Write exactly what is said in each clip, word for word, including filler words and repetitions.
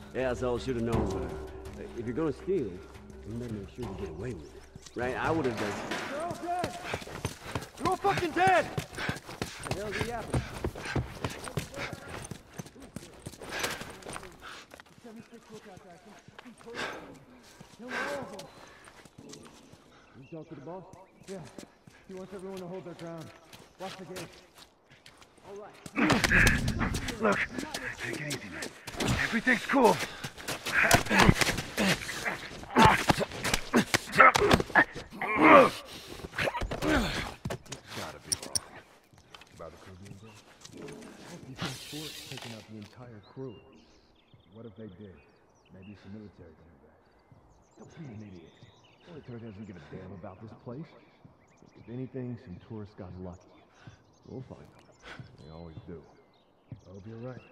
Yeah, so I should have known better. If you're gonna steal, you better make sure you get away with it. Right? I would have done. They're all dead! They're all fucking dead! What the hell's he happening? seventy-six lookouts action. Kill all of them. You talk to the boss? Yeah. He wants everyone to hold their ground. Watch the gate. All right. Look, take it easy, man. Everything's cool. Gotta be wrong. About the crew being dead? You think Fort taking out the entire crew? What if they did? Maybe some military came back. Don't be an idiot. Military doesn't give a damn about this place. If anything, some tourists got lucky. We'll find them. They always do. I hope you're right.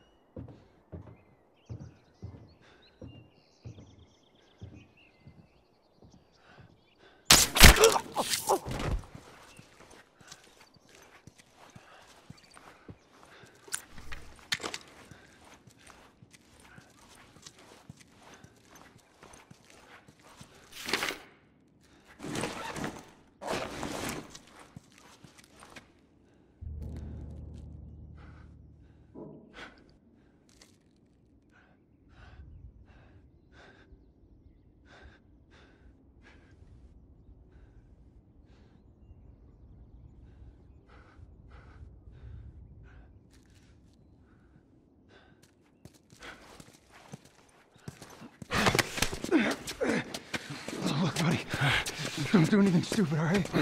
Look, buddy. Don't do anything stupid, all right?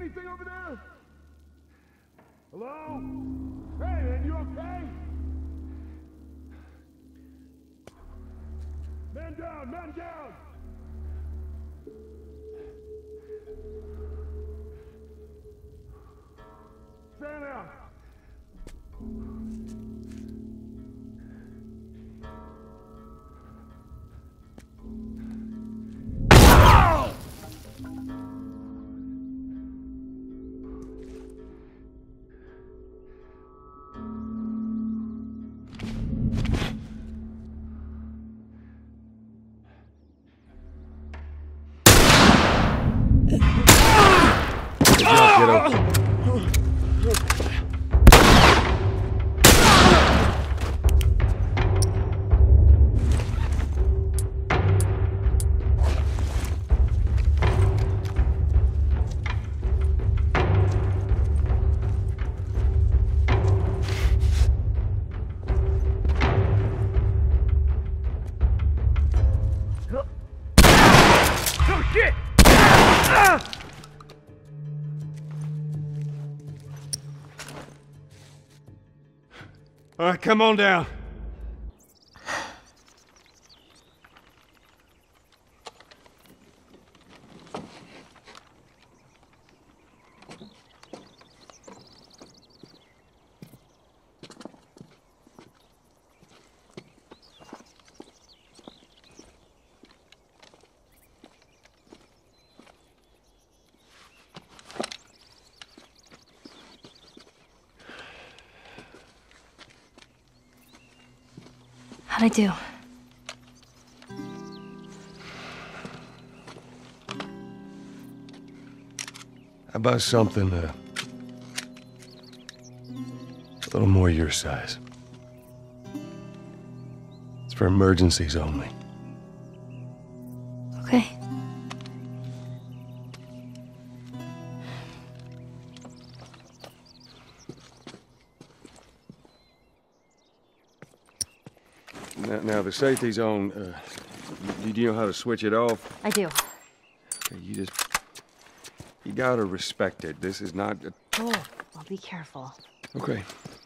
anything over there? Hello? Hey, man, you okay? Man down, man down! Stand out! All right, come on down. How'd I do? How about something uh, a little more your size? It's for emergencies only. Okay. Now, now the safety's on. Uh, you, do you know how to switch it off? I do. Okay, you just... You gotta respect it. This is not... A... Oh, I'll be careful. Okay.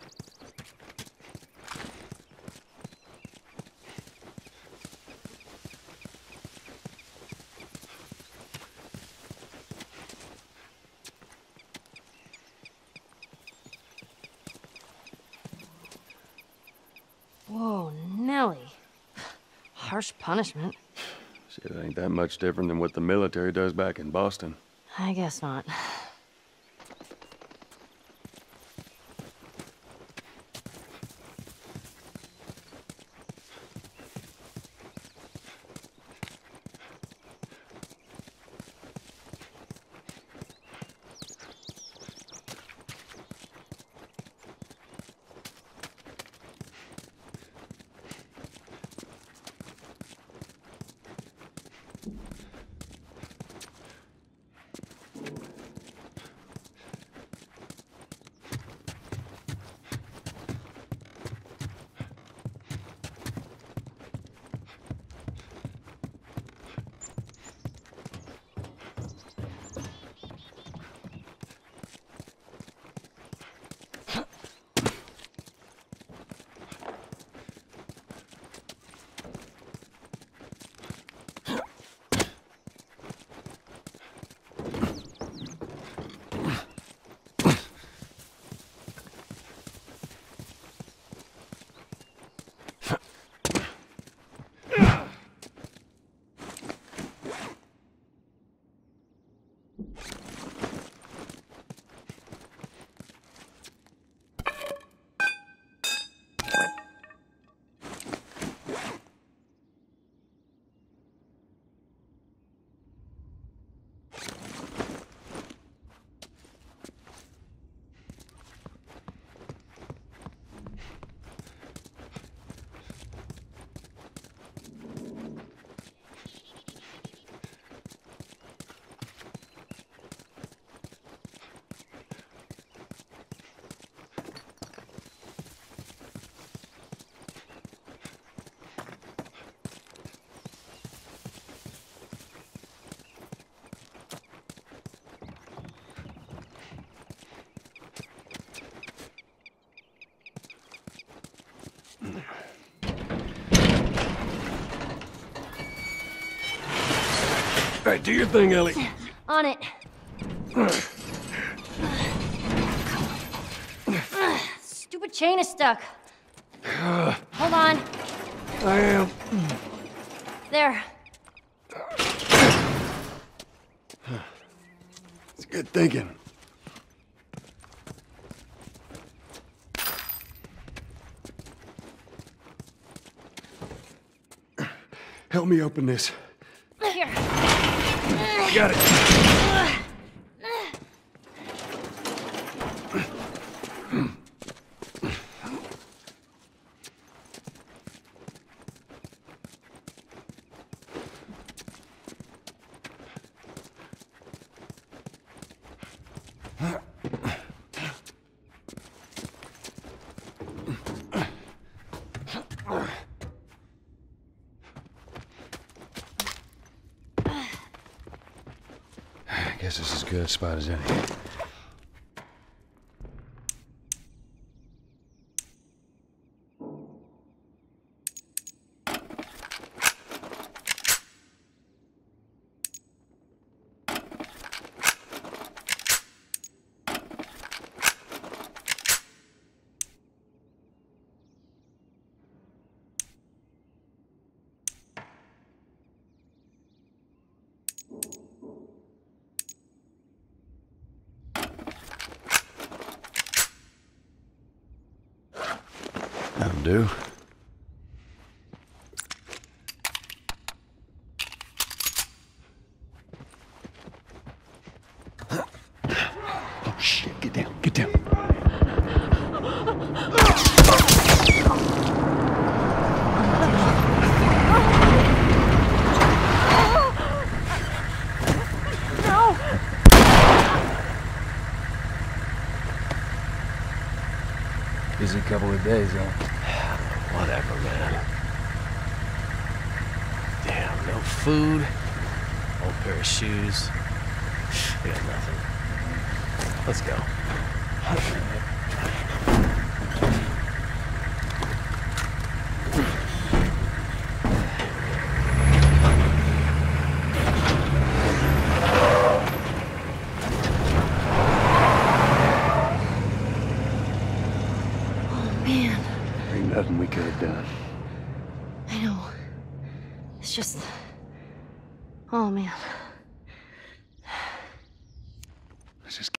Whoa, Nelly. Harsh punishment. Shit, it ain't that much different than what the military does back in Boston. I guess not. right, do your thing, Ellie. On it. Stupid chain is stuck. Hold on. I am. There. It's good thinking. Help me open this. Here. Got it. I guess this is as good a spot as any. That'll do. Oh shit, get down, get down. Busy couple of days, huh? Whatever, man. Damn, no food, old pair of shoes. We got nothing. Let's go. Man, Ain't nothing we could have done. I know. It's just... Oh, man. Let's just